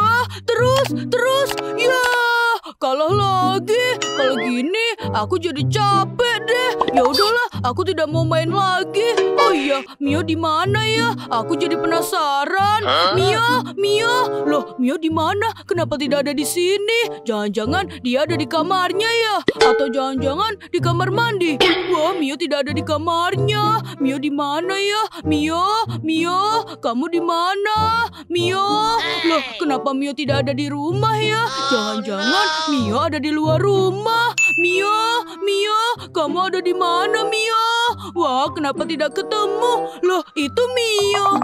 Wah, terus. Ya, kalah lagi. Kalau gini, aku jadi capek deh. Ya udahlah, aku tidak mau main lagi. Oh iya, Mio di mana ya? Aku jadi penasaran. Mio. Loh, Mio di mana? Kenapa tidak ada di sini? Jangan-jangan dia ada di kamarnya ya? Atau jangan-jangan di kamar mandi? Wah, Mio tidak ada di kamarnya. Mio di mana ya? Mio, kamu di mana? Mio. Loh, kenapa Mio tidak ada di rumah ya? Jangan-jangan Mio ada di luar rumah. Mio, kamu ada di mana, Mio? Wah, kenapa tidak ketemu? Loh, itu Mio.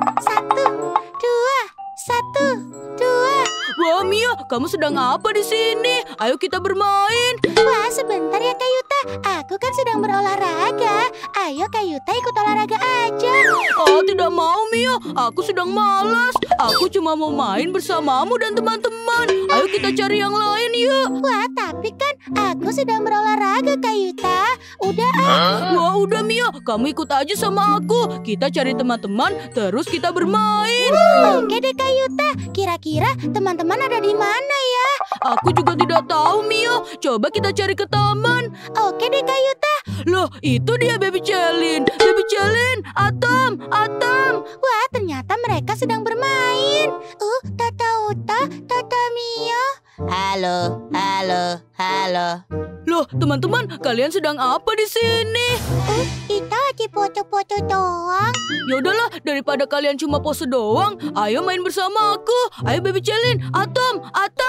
1, 2. Wah, Mio, kamu sedang apa di sini? Ayo kita bermain. Wah, sebentar ya Kayuta. Aku kan sedang berolahraga. Ayo Kayuta ikut olahraga aja. Oh, tidak mau, Mio. Aku sedang malas. Aku cuma mau main bersamamu dan teman-teman. Ayo kita cari yang lain yuk. Wah, tapi kan aku sedang berolahraga Kayuta. Udah Wah, udah Mio. Kamu ikut aja sama aku. Kita cari teman-teman, terus kita bermain. Oke deh Kayuta. Kira-kira teman-teman ada di mana ya? Aku juga tidak tahu, Mio. Coba kita cari ke taman. Oke deh Kayuta. Loh, itu dia Baby Celin. Baby Celin, Atom. Wah, ternyata mereka sedang bermain. Tata Mio. Halo. Loh, teman-teman, kalian sedang apa di sini? Kita lagi foto-foto doang. Ya udahlah, daripada kalian cuma pose doang, ayo main bersama aku. Ayo Baby Celin, Atom.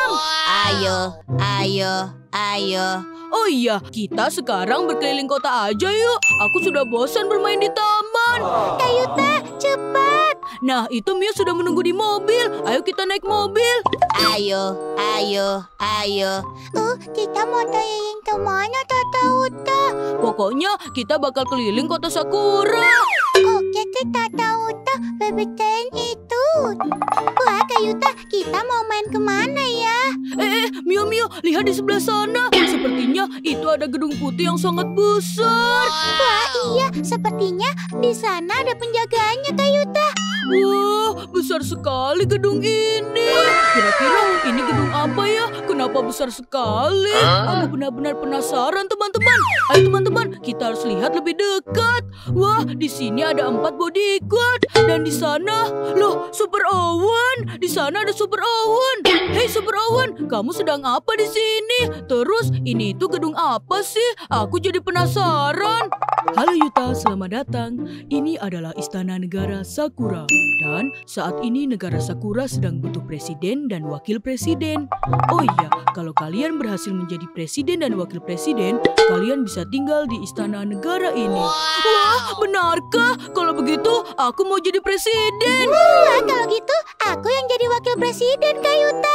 Ayo. Oh iya, kita sekarang berkeliling kota aja yuk. Aku sudah bosan bermain di taman. Kayuta, cepat. Nah, itu Mio sudah menunggu di mobil. Ayo kita naik mobil. Ayo. Kita mau keliling kemana Tata Uta? Pokoknya kita bakal keliling kota Sakura. Oke deh Tata Uta, Baby Celin itu. Wah Kayuta, kita mau main kemana ya? Mio, lihat di sebelah sana. Sepertinya itu ada gedung putih yang sangat besar. Wah iya, sepertinya di sana ada penjaganya Kayuta. Wah, besar sekali gedung ini. Kira-kira ini gedung apa ya? Kenapa besar sekali? Aku benar-benar penasaran, teman-teman. Ayo teman-teman, kita harus lihat lebih dekat. Wah, di sini ada 4 bodyguard. Dan di sana, loh, Super Owen. Di sana ada Super Owen. Hei Super Owen, kamu sedang apa di sini? Terus, ini itu gedung apa sih? Aku jadi penasaran. Halo Yuta, selamat datang. Ini adalah Istana Negara Sakura. Dan saat ini negara Sakura sedang butuh presiden dan wakil presiden. Oh iya, kalau kalian berhasil menjadi presiden dan wakil presiden, kalian bisa tinggal di Istana Negara ini. Wah, benarkah? Kalau begitu, aku mau jadi presiden. Wah, kalau gitu aku yang jadi wakil presiden Kayuta.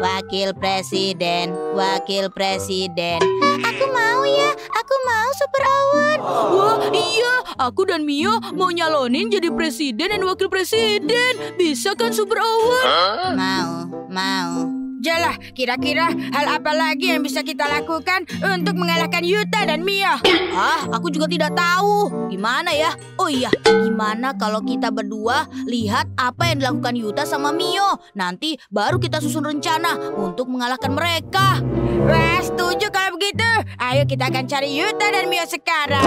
Wakil presiden. Aku mau ya, aku mau Super Owen. Wah, iya. Aku dan Mio mau nyalonin jadi presiden dan wakil presiden. Bisa kan Super Owen? Mau. Jalah, kira-kira hal apa lagi yang bisa kita lakukan untuk mengalahkan Yuta dan Mio? Aku juga tidak tahu. Gimana ya? Oh iya, gimana kalau kita berdua lihat apa yang dilakukan Yuta sama Mio? Nanti baru kita susun rencana untuk mengalahkan mereka. Wah, setuju kalau begitu. Ayo kita akan cari Yuta dan Mio sekarang.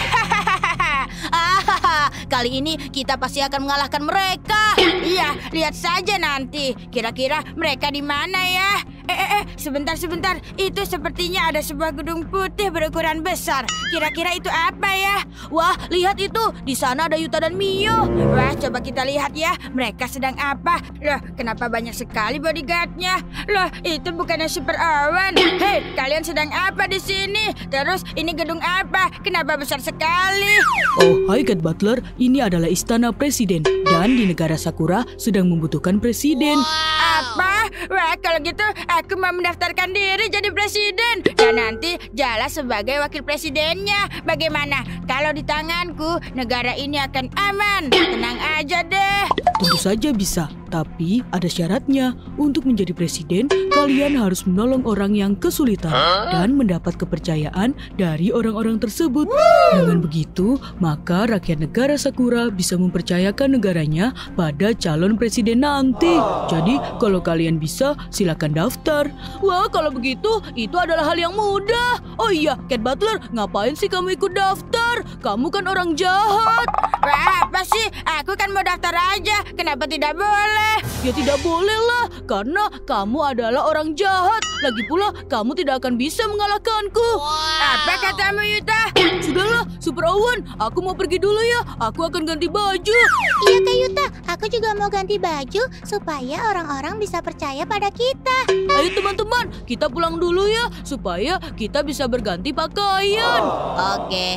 Kali ini kita pasti akan mengalahkan mereka. Iya, lihat saja nanti. Kira-kira mereka di mana ya? Sebentar. Itu sepertinya ada sebuah gedung putih berukuran besar. Kira-kira itu apa ya? Wah, lihat itu. Di sana ada Yuta dan Mio. Wah, coba kita lihat ya. Mereka sedang apa? Loh, kenapa banyak sekali bodyguardnya? Loh, itu bukannya Super Owen. Hei, kalian sedang apa di sini? Terus, ini gedung apa? Kenapa besar sekali? Oh, hai Cat Butler. Ini adalah istana presiden. Dan di negara Sakura sedang membutuhkan presiden. Apa? Wah, kalau gitu aku mau mendaftarkan diri jadi presiden. Dan nanti Jala sebagai wakil presidennya. Bagaimana? Kalau di tanganku, negara ini akan aman. Tenang aja deh. Tentu saja bisa, tapi ada syaratnya. Untuk menjadi presiden, kalian harus menolong orang yang kesulitan dan mendapat kepercayaan dari orang-orang tersebut. Dengan begitu, maka rakyat negara Sakura bisa mempercayakan negaranya pada calon presiden nanti. Jadi, kalau kalian bisa, silakan daftar. Wah, kalau begitu, itu adalah hal yang mudah. Oh iya, Cat Butler, ngapain sih kamu ikut daftar? Kamu kan orang jahat. Wah, apa sih? Aku kan mau daftar aja. Kenapa tidak boleh? Ya tidak boleh lah, karena kamu adalah orang jahat. Lagi pula, kamu tidak akan bisa mengalahkanku. Apa katamu, Yuta? Sudahlah, Super Owen, aku mau pergi dulu ya. Aku akan ganti baju. Iya Kak Yuta, aku juga mau ganti baju supaya orang-orang bisa percaya pada kita. Ayo teman-teman, kita pulang dulu ya, supaya kita bisa berganti pakaian. Oke.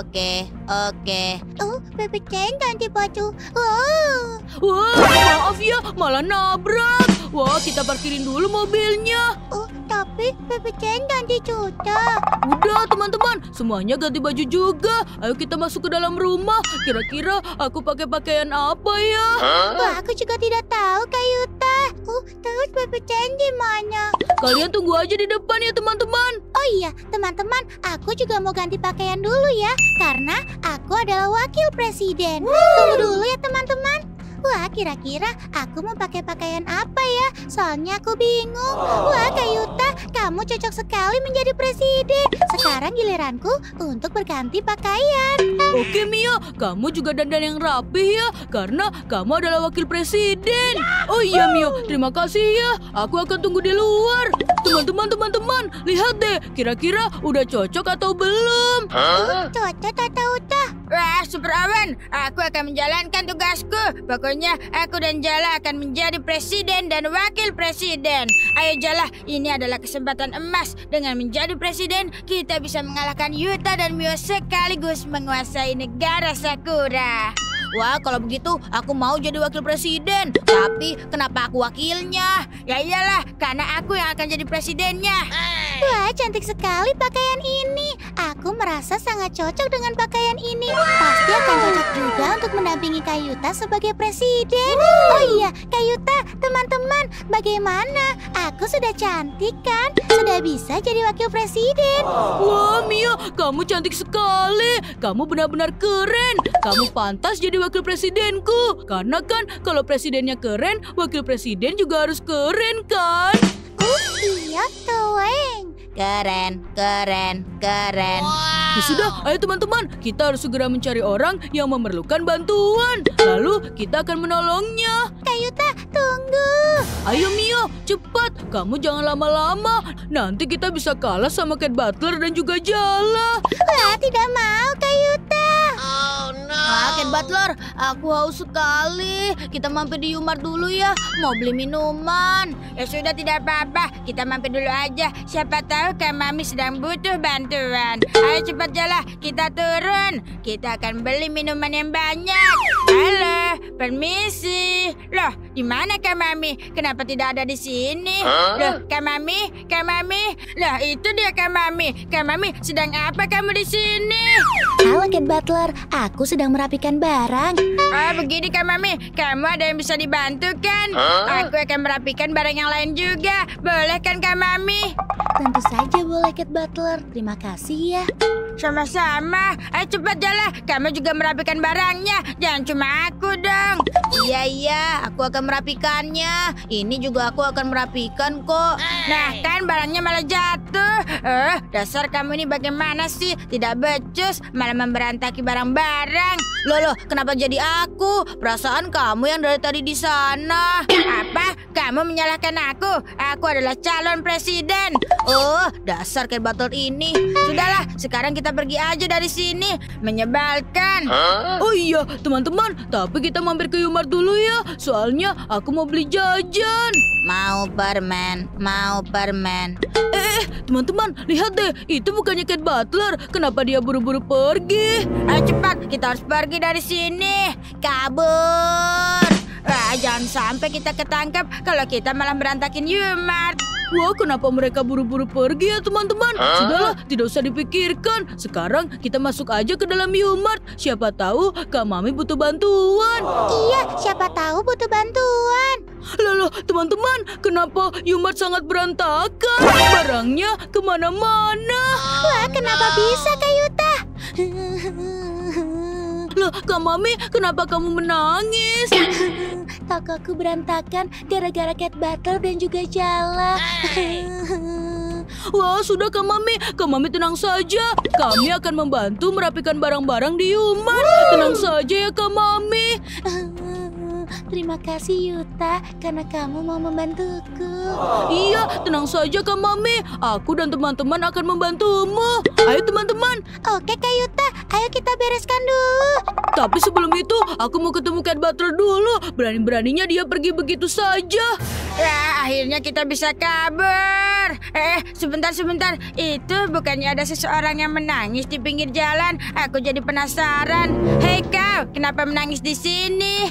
Oh, Bebek Jane ganti baju. Wow. Wah, maaf ya, malah nabrak. Wah, kita parkirin dulu mobilnya. Oh, tapi Bebek Jane ganti juga. Udah teman-teman, semuanya ganti baju juga. Ayo kita masuk ke dalam rumah. Kira-kira aku pakai pakaian apa ya? Wah, aku juga tidak tahu Kak Yuta. Terus Bebek Jane di mana? Kalian tunggu aja di depan ya teman-teman. Oh iya, teman-teman, aku juga mau ganti pakaian dulu ya, karena aku adalah wakil presiden. Tunggu dulu ya teman-teman. Wah, kira-kira aku mau pakai pakaian apa ya? Soalnya aku bingung. Wah, Kak Yuta, kamu cocok sekali menjadi presiden. Sekarang giliranku untuk berganti pakaian. Oke Mia, kamu juga dandan yang rapi ya, karena kamu adalah wakil presiden. Oh iya Mia, terima kasih ya. Aku akan tunggu di luar. Teman-teman, lihat deh, kira-kira udah cocok atau belum? Cocok atau udah? Wah, Super Owen, aku akan menjalankan tugasku. Pokoknya aku dan Jala akan menjadi presiden dan wakil presiden. Ayo Jala, ini adalah kesempatan emas. Dengan menjadi presiden, kita bisa mengalahkan Yuta dan Mio sekaligus menguasai negara Sakura. Wah, kalau begitu aku mau jadi wakil presiden. Tapi kenapa aku wakilnya? Ya iyalah, karena aku yang akan jadi presidennya. Wah, cantik sekali pakaian ini. Aku merasa sangat cocok dengan pakaian ini. Pasti akan cocok juga untuk mendampingi Kak Yuta sebagai presiden. Oh iya, Kak Yuta, teman-teman, bagaimana? Aku sudah cantik kan? Sudah bisa jadi wakil presiden. Wah Mia, kamu cantik sekali. Kamu benar-benar keren. Kamu pantas jadi wakil presidenku. Karena kan kalau presidennya keren, wakil presiden juga harus keren kan? Iya, Toeng. Keren. Ya sudah, ayo teman-teman, kita harus segera mencari orang yang memerlukan bantuan. Lalu kita akan menolongnya. Kak Yuta, tunggu. Ayo Mia, cepat. Kamu jangan lama-lama. Nanti kita bisa kalah sama Cat Butler dan juga Jala. Wah, tidak mau Kak Yuta. Cat Butler, aku haus sekali. Kita mampir di Yumart dulu ya. Mau beli minuman. Ya sudah, tidak apa-apa. Kita mampir dulu aja. Siapa tahu Kak Mami sedang butuh bantuan. Ayo cepat Jala, kita turun. Kita akan beli minuman yang banyak. Halo, permisi. Loh, di mana Kak Mami? Kenapa tidak ada di sini? Loh, Kak Mami. Loh, itu dia Kak Mami. Kak Mami, sedang apa kamu di sini? Halo Cat Butler, aku sedang merapikan barang. Oh, begini Kak Mami, kamu ada yang bisa dibantu kan? Aku akan merapikan barang yang lain juga. Boleh kan Kak Mami? Tentu saja boleh Cat Butler. Terima kasih ya. Sama-sama. Ayo cepat Jala, kamu juga merapikan barangnya. Jangan cuma aku dong. Iya, aku akan merapikannya. Ini juga aku akan merapikan kok. Nah, kan barangnya malah jatuh. Dasar kamu ini bagaimana sih? Tidak becus, malah memberantaki barang-barang. Loh, kenapa jadi aku? Perasaan kamu yang dari tadi di sana. Apa? Kamu menyalahkan aku? Aku adalah calon presiden. Oh, dasar Cat Butler ini. Sudahlah, sekarang kita pergi aja dari sini. Menyebalkan. Oh iya, teman-teman, tapi kita mampir ke Yumart dulu ya. Soalnya aku mau beli jajan. Mau permen. Teman-teman, lihat deh. Itu bukannya Cat Butler. Kenapa dia buru-buru pergi? Ayo cepat, kita harus pergi dari sini. Kabur. Wah, jangan sampai kita ketangkap kalau kita malah berantakin Yumart. Wah, kenapa mereka buru-buru pergi ya teman-teman? Sudahlah, tidak usah dipikirkan. Sekarang kita masuk aja ke dalam Yumart. Siapa tahu Kak Mami butuh bantuan. Iya, siapa tahu butuh bantuan. Lalu teman-teman, kenapa Yumart sangat berantakan? Barangnya kemana-mana. Wah, kenapa bisa Kak Yuta? Loh, Kak Mami, kenapa kamu menangis? Tokoku berantakan gara-gara Cat Butler dan juga Jala. Wah, sudah Kak Mami. Kak Mami tenang saja. Kami akan membantu merapikan barang-barang di Yuman. Tenang saja ya Kak Mami. Terima kasih Yuta karena kamu mau membantuku. Iya, tenang saja Kak Mami. Aku dan teman-teman akan membantumu. Ayo teman-teman. Oke Kak Yuta, ayo kita bereskan dulu. Tapi sebelum itu, aku mau ketemu Cat Butler dulu. Berani-beraninya dia pergi begitu saja. Ya, akhirnya kita bisa kabur. Sebentar. Itu bukannya ada seseorang yang menangis di pinggir jalan? Aku jadi penasaran. Hei kau, kenapa menangis di sini?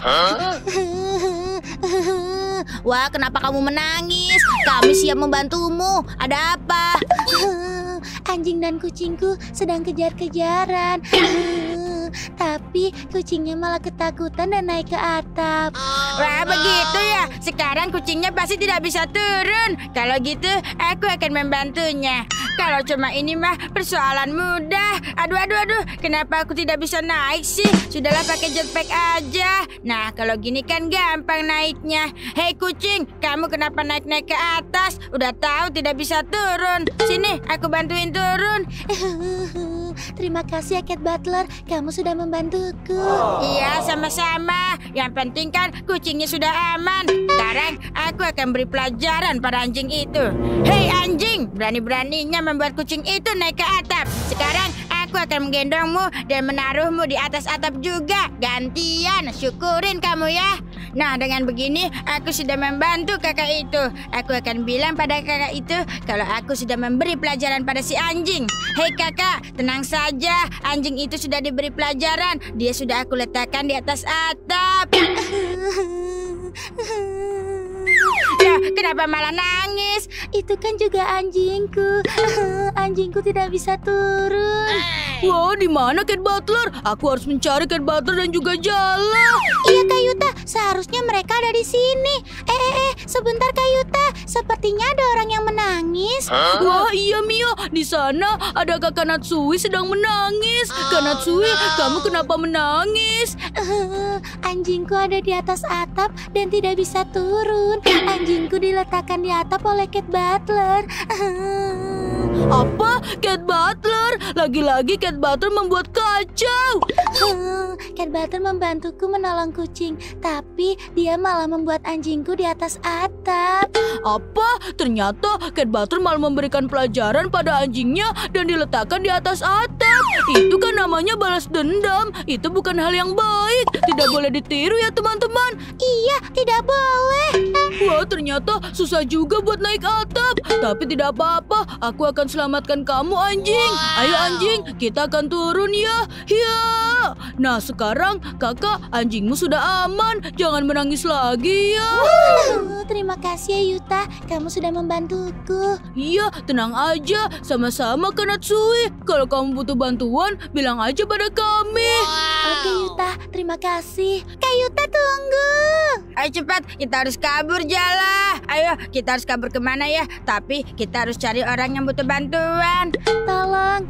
Wah, kenapa kamu menangis? Kami siap membantumu. Ada apa? Anjing dan kucingku sedang kejar-kejaran. Tapi kucingnya malah ketakutan dan naik ke atap. Wah, begitu ya. Sekarang kucingnya pasti tidak bisa turun. Kalau gitu, aku akan membantunya. Kalau cuma ini mah persoalan mudah. Aduh. Kenapa aku tidak bisa naik sih? Sudahlah pakai jetpack aja. Nah, kalau gini kan gampang naiknya. Hei kucing, kamu kenapa naik-naik ke atas? Udah tahu tidak bisa turun. Sini, aku bantuin turun. Terima kasih ya Cat Butler, kamu sudah membantuku. Iya, sama-sama. Yang penting kan kucingnya sudah aman. Sekarang aku akan beri pelajaran pada anjing itu. Hei anjing, berani-beraninya membuat kucing itu naik ke atap. Sekarang aku akan menggendongmu dan menaruhmu di atas atap juga. Gantian, syukurin kamu ya. Nah, dengan begini aku sudah membantu kakak itu. Aku akan bilang pada kakak itu kalau aku sudah memberi pelajaran pada si anjing. Hei kakak, tenang saja. Anjing itu sudah diberi pelajaran. Dia sudah aku letakkan di atas atap. Ya, kenapa malah nangis? Itu kan juga anjingku. Anjingku tidak bisa turun. Wah, di mana Cat Butler? Aku harus mencari Cat Butler dan juga Jala. Iya Kak Yuta, seharusnya mereka ada di sini. Sebentar Kak Yuta, sepertinya ada orang yang menangis. Wah, iya Mio. Di sana ada Kakak Natsui sedang menangis. Kak Natsui, kamu kenapa menangis? Anjingku ada di atas atap dan tidak bisa turun. Anjingku diletakkan di atap oleh Cat Butler. Apa? Cat Butler? Lagi-lagi Cat Butler membuat kacau. Cat Butler membantuku menolong kucing, tapi dia malah membuat anjingku di atas atap. Apa? Ternyata Cat Butler malah memberikan pelajaran pada anjingnya dan diletakkan di atas atap. Itu kan namanya balas dendam. Itu bukan hal yang baik. Tidak boleh ditiru ya teman-teman. Iya, tidak boleh. Wah, ternyata susah juga buat naik atap. Tapi tidak apa-apa, aku akan selamatkan kamu anjing. Ayo anjing, kita akan turun ya. Ya. Nah sekarang kakak, anjingmu sudah aman. Jangan menangis lagi ya. Terima kasih ya Yuta, kamu sudah membantuku. Iya, tenang aja. Sama-sama Kak Natsui. Kalau kamu butuh bantuan, bilang aja pada kami. Oke Yuta, terima kasih. Kak Yuta tunggu. Ayo cepat, kita harus kabur Jala. Ayo, kita harus kabur kemana ya? Tapi kita harus cari orang yang butuh bantuan. Tolong.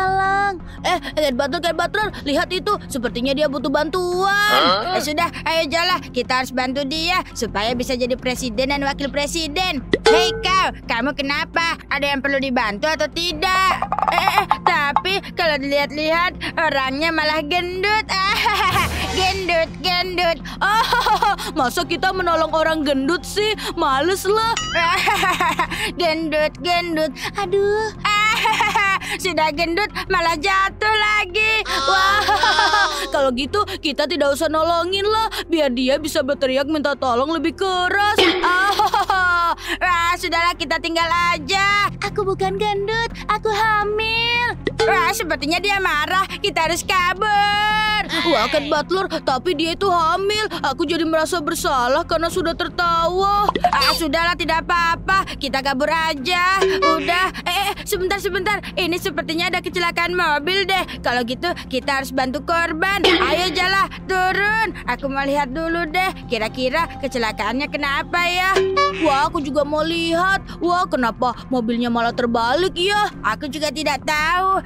Cat Butler, lihat itu. Sepertinya dia butuh bantuan. Sudah, ayo Jala. Kita harus bantu dia supaya bisa jadi presiden dan wakil presiden. Hei kau, kamu kenapa? Ada yang perlu dibantu atau tidak? Tapi kalau dilihat-lihat orangnya malah gendut. Gendut. Ah, masa kita menolong orang gendut sih? Males lah. Gendut. Aduh. Sudah gendut malah jatuh lagi. Wah, kalau gitu kita tidak usah nolongin lah. Biar dia bisa berteriak minta tolong lebih keras. Sudahlah kita tinggal aja. Aku bukan gendut, aku hamil. Sepertinya dia marah. Kita harus kabur. Wah, Cat Butler, tapi dia itu hamil. Aku jadi merasa bersalah karena sudah tertawa. Sudahlah, tidak apa-apa. Kita kabur aja. Udah. Sebentar. Ini sepertinya ada kecelakaan mobil deh. Kalau gitu, kita harus bantu korban. Ayo, Jala, turun. Aku mau lihat dulu deh. Kira-kira kecelakaannya kenapa ya? Wah, aku juga mau lihat. Wah, kenapa mobilnya malah terbalik ya? Aku juga tidak tahu.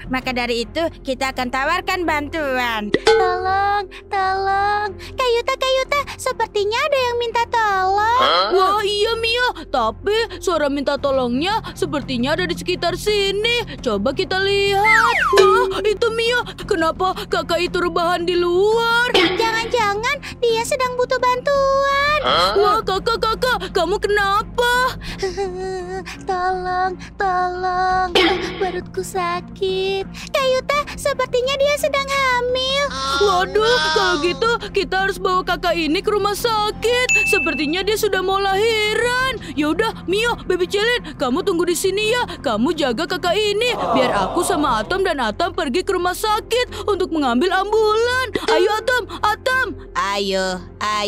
Maka dari itu kita akan tawarkan bantuan. Tolong, tolong. Kayuta, sepertinya ada yang minta tolong. Wah iya Mia, tapi suara minta tolongnya sepertinya ada di sekitar sini. Coba kita lihat. Wah itu Mia, kenapa kakak itu rebahan di luar? Jangan-jangan dia sedang butuh bantuan. Wah kakak, kamu kenapa? Tolong. Perutku sakit. Kayuta, sepertinya dia sedang hamil. Waduh, kalau gitu kita harus bawa kakak ini ke rumah sakit. Sepertinya dia sudah mau lahiran. Yaudah, Mio, Baby Celin, kamu tunggu di sini ya. Kamu jaga kakak ini, biar aku sama Atom dan Atam pergi ke rumah sakit untuk mengambil ambulan. Ayo Atom. Ayo.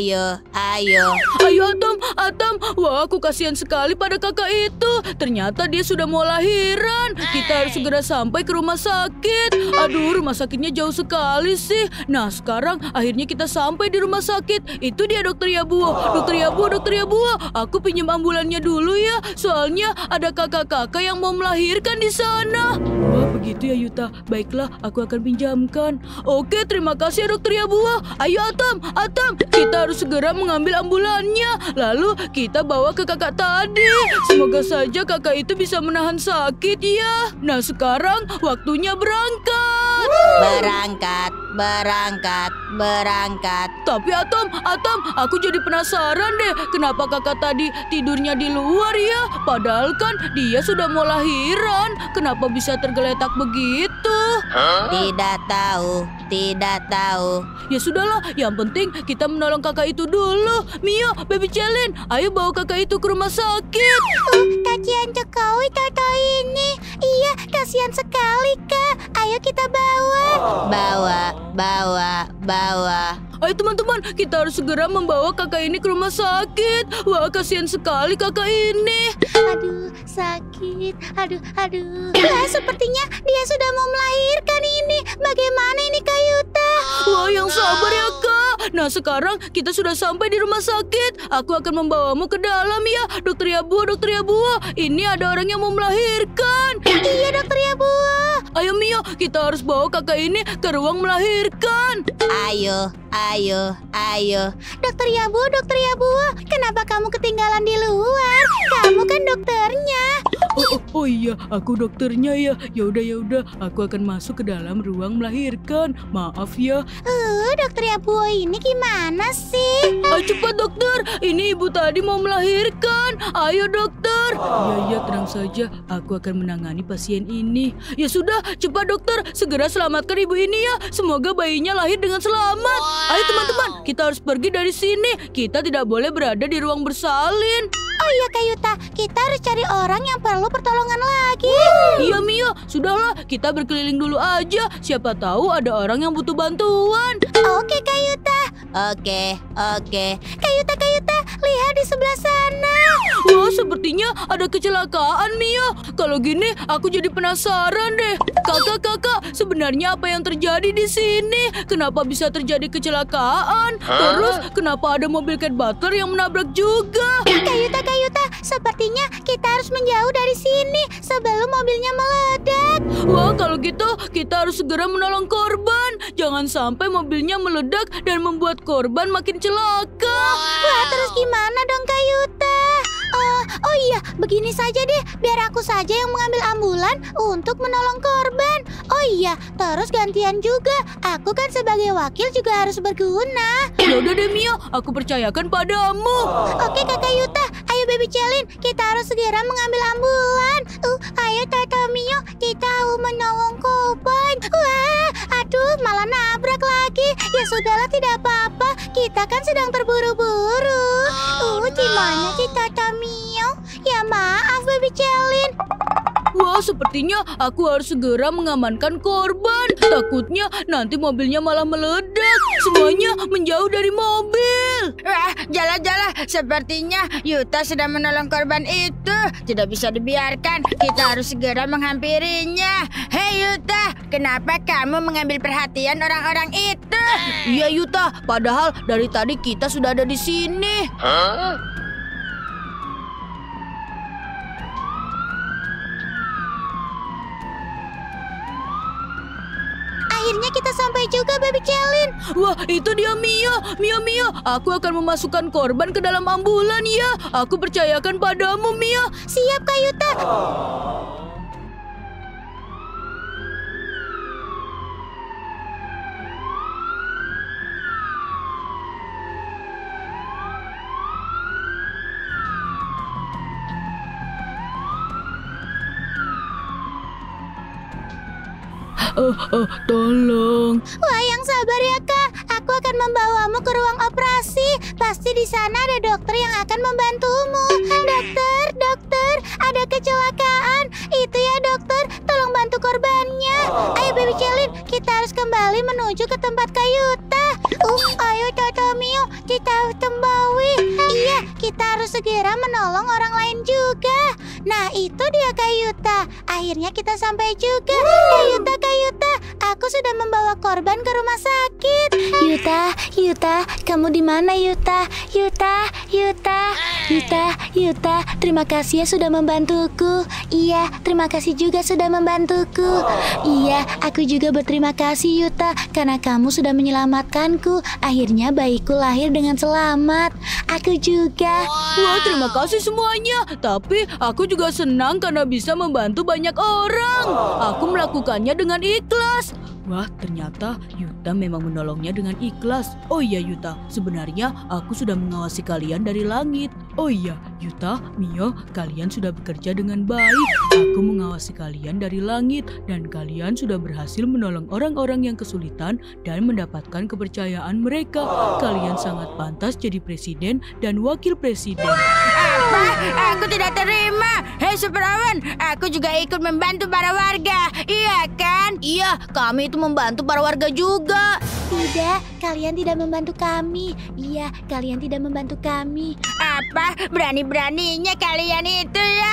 Ayo Atom. Wah, aku kasihan sekali pada kakak itu. Ternyata dia sudah mau lahiran. Kita harus segera sampai ke rumah sakit. Aduh, rumah sakitnya jauh sekali sih. Nah, sekarang akhirnya kita sampai di rumah sakit. Itu dia Dokter Yabuo. Dokter Yabuo, aku pinjam ambulannya dulu ya. Soalnya ada kakak-kakak yang mau melahirkan di sana. Wah, begitu ya Yuta. Baiklah, aku akan pinjamkan. Oke, terima kasih ya Dokter Yabuo. Ayo Atam, kita harus segera mengambil ambulannya. Lalu kita bawa ke kakak tadi. Semoga saja kakak itu bisa menahan sakit ya. Nah, sekarang waktunya berangkat. Berangkat. Tapi Atom, aku jadi penasaran deh. Kenapa kakak tadi tidurnya di luar ya? Padahal kan dia sudah mau lahiran. Kenapa bisa tergeletak begitu? Tidak tahu. Ya sudahlah, yang penting kita menolong kakak itu dulu. Mio, Baby Celin, ayo bawa kakak itu ke rumah sakit. Kasihan Jokowi kakak ini. Iya, kasihan sekali Kak. Ayo kita bawa. Bawa. Ayo teman-teman, kita harus segera membawa kakak ini ke rumah sakit. Wah, kasihan sekali kakak ini. Aduh, sakit. Aduh. Wah, sepertinya dia sudah mau melahirkan ini. Bagaimana ini Kayuta? Wah, yang sabar ya kak. Nah, sekarang kita sudah sampai di rumah sakit. Aku akan membawamu ke dalam ya. Dokter Yabuo, ini ada orang yang mau melahirkan. Iya, Dokter Yabuo. Ayo Mio, kita harus bawa kakak ini ke ruang melahirkan. Ayo. Dokter Yabuo, kenapa kamu ketinggalan di luar? Kamu kan dokternya. Oh iya, aku dokternya ya. Yaudah, aku akan masuk ke dalam ruang melahirkan. Maaf ya. Dokter Yabuo ini gimana sih? Ayo cepat dokter, ini ibu tadi mau melahirkan. Ayo dokter. Iya, tenang saja. Aku akan menangani pasien ini. Ya sudah, cepat dokter, segera selamatkan ibu ini ya. Semoga bayinya lahir dengan selamat. Ayo teman-teman, kita harus pergi dari sini. Kita tidak boleh berada di ruang bersalin. Oh iya Kayuta, kita harus cari orang yang perlu pertolongan lagi. Iya Mia, sudahlah, kita berkeliling dulu aja. Siapa tahu ada orang yang butuh bantuan. Oke Kayuta. Oke. Kayuta, lihat di sebelah sana. Wah, sepertinya ada kecelakaan Mia. Kalau gini, aku jadi penasaran deh. Kakak, sebenarnya apa yang terjadi di sini? Kenapa bisa terjadi kecelakaan? Terus, kenapa ada mobil Cat Butler yang menabrak juga? Kayuta, sepertinya kita harus menjauh dari sini sebelum mobilnya meledak. Wah, kalau gitu kita harus segera menolong korban. Jangan sampai mobilnya meledak dan membuat korban makin celaka. Wah, terus gimana dong Kayuta? Oh iya, begini saja deh, biar aku saja yang mengambil ambulan untuk menolong korban. Oh iya, terus gantian juga. Aku kan sebagai wakil juga harus berguna. Yaudah deh Mia, aku percayakan padamu. Oke Kakak Yuta, ayo Baby Celin, kita harus segera mengambil ambulan. Ayo Tata Mio, kita menolong korban. Wah, aduh, malah nabrak lagi. Ya sudahlah, tidak apa-apa. Kita kan sedang terburu-buru. Gimana sih Tata Mio? Ya maaf Baby Celin. Wah, sepertinya aku harus segera mengamankan korban. Takutnya nanti mobilnya malah meledak. Semuanya menjauh dari mobil. Wah, jala-jala. Sepertinya Yuta sedang menolong korban itu. Tidak bisa dibiarkan. Kita harus segera menghampirinya. Hei Yuta, kenapa kamu mengambil perhatian orang-orang itu? Iya Yuta, padahal dari tadi kita sudah ada di sini. Akhirnya kita sampai juga, Baby Celin. Wah, itu dia Mia. Mia, aku akan memasukkan korban ke dalam ambulan ya. Aku percayakan padamu, Mia. Siap, Kak Yuta. Tolong. Wah, yang sabar ya, Kak. Aku akan membawamu ke ruang operasi. Pasti di sana ada dokter yang akan membantumu. Dokter, ada kecelakaan. Itu ya, dokter. Tolong bantu korbannya. Ayo, Baby Celin, kita harus kembali menuju ke tempat Kak Yuta. Ayo, Toto Mio, kita harus kembali. Iya, kita harus segera menolong orang lain juga. Nah, itu dia Kak Yuta. Akhirnya kita sampai juga. Kak Yuta, aku sudah membawa korban ke rumah sakit. Yuta, kamu di mana, Yuta? Yuta, terima kasih ya sudah membantuku. Iya, terima kasih juga sudah membantuku. Iya, aku juga berterima kasih, Yuta, karena kamu sudah menyelamatkanku. Akhirnya bayiku lahir dengan selamat. Aku juga. Wah, terima kasih semuanya. Tapi aku juga senang karena bisa membantu banyak orang. Aku melakukannya dengan ikhlas. Wah, ternyata Yuta memang menolongnya dengan ikhlas. Oh iya Yuta, sebenarnya aku sudah mengawasi kalian dari langit. Oh iya, Yuta, Mio, kalian sudah bekerja dengan baik. Aku mengawasi kalian dari langit dan kalian sudah berhasil menolong orang-orang yang kesulitan dan mendapatkan kepercayaan mereka. Kalian sangat pantas jadi presiden dan wakil presiden. Apa? Aku tidak terima. Hei Superawan, aku juga ikut membantu para warga. Iya kan? Iya, kami itu membantu para warga juga. Tidak, kalian tidak membantu kami. Iya, kalian tidak membantu kami. Apa? Berani-beraninya kalian itu ya?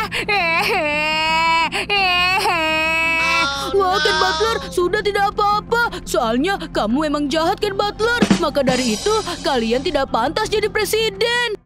Wah, Ken Butler, sudah tidak apa-apa. Soalnya kamu memang jahat, Ken Butler. Maka dari itu, kalian tidak pantas jadi presiden.